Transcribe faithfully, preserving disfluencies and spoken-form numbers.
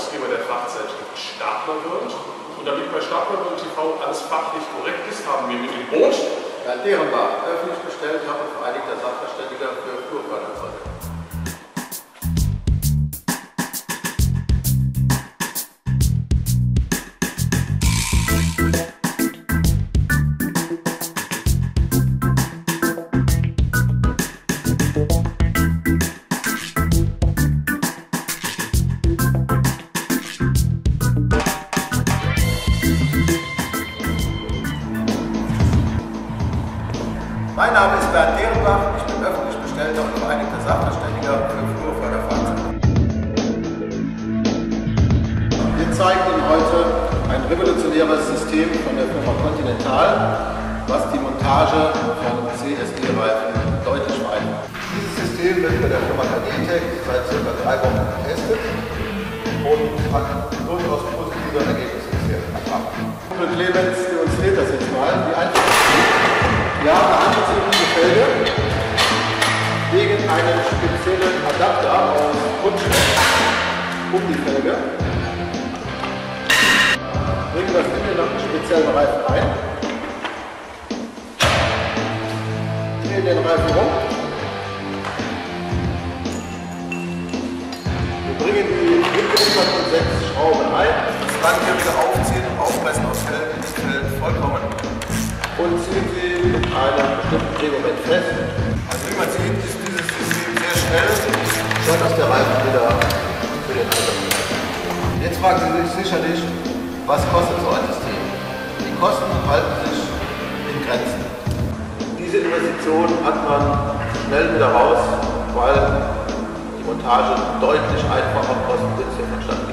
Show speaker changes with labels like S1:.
S1: Herausgeber der Fachzeitschrift Stadler World. Und damit bei Stadler World T V alles fachlich korrekt ist, haben wir mit dem Boot
S2: Bernd Dehrenbach, öffentlich bestellter und vereinigter Sachverständiger für Flurförderförderung. Mein Name ist Bernd Dehrenbach, ich bin öffentlich bestellter und vereinigter Sachverständiger für Flurförderfahrzeuge. Wir zeigen Ihnen heute ein revolutionäres System von der Firma Continental, was die Montage von C S D-Reifen deutlich vereinfacht. Dieses System wird bei der Firma Cagitec seit ca. drei Wochen getestet und hat durchaus positive Ergebnisse bisher gebracht. Onkel Clemens demonstriert das jetzt mal, wie einfach es geht. Ja, da handelt es sich um die Felge wegen einem speziellen Adapter aus Kunststoff um die Felge. Bringen das in den speziellen Reifen ein. Drehen den Reifen rum. Wir bringen die hundertsechs Schrauben ein. Das dann hier wieder aufziehen und aufpressen aus Felgen, die Felgen vollkommen. Und ziehen sie mit einem bestimmten Drehmoment fest. Also wie man sieht, ist dieses System sehr schnell, schon dass der Reifen wieder für den Einsatz ist. Jetzt fragen Sie sich sicherlich, was kostet so ein System? Die Kosten halten sich in Grenzen. Diese Investition hat man schnell wieder raus, weil die Montage deutlich einfacher und kostengünstiger vonstatten geht.